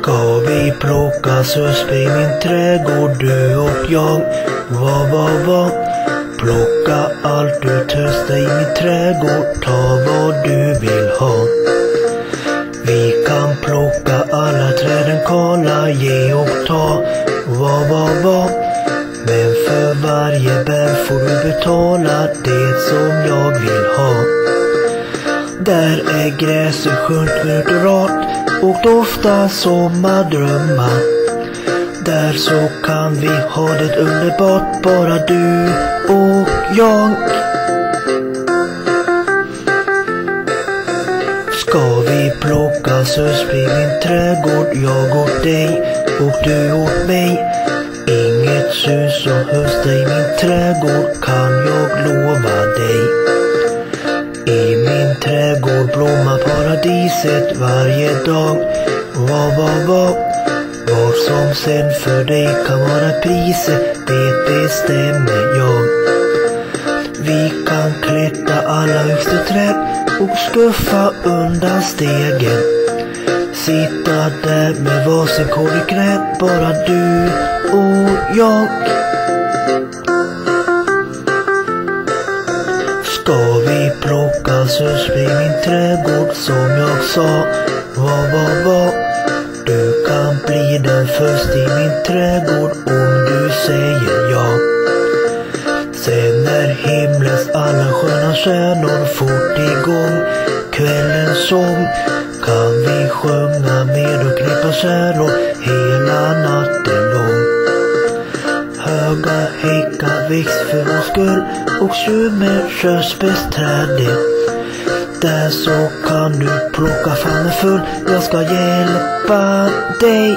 Ska vi plocka susp i min trädgård, du och jag? Va? Plocka allt du törstar i min trädgård, ta vad du vill ha. Vi kan plocka alla träden kala, ge och ta. Va? Men för varje bär får du betala det som jag vill ha. Där är gräset skönt, mörkt och rart och doftar sommardrömmar. Där så kan vi ha det underbart, bara du och jag. Ska vi plocka susp i min trädgård, jag åt dig och du åt mig. Inget sus och hösta i min trädgård, kan jag lova dig. I min trädgård blommar paradiset varje dag. Va? Vad som sen för dig kan vara priset, det bestämmer jag. Vi kan klättra alla högsta träd och skuffa undan stegen. Sitta där med varsin kolgrädd, bara du och jag. Ska vi plocka susp i min trädgård som jag sa? Va? Du kan bli den första i min trädgård om du säger ja. Sen när himlens alla sköna stjärnor fort igång kvällens sång, kan vi sjunga med och klippa kärnor hela natten lång. Höga häckar växt för vår skull och tjumer körsbärsträdet. Där så kan du plocka famnen full, jag ska hjälpa dig.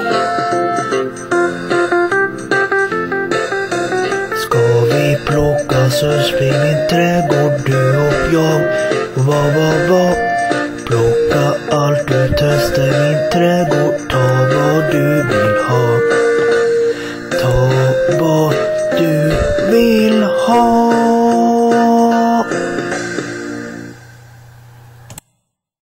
Ska vi plocka susp i min trädgård, du och jag? Va? Plocka allt du törstar i min trädgård, ta vad du vill ha.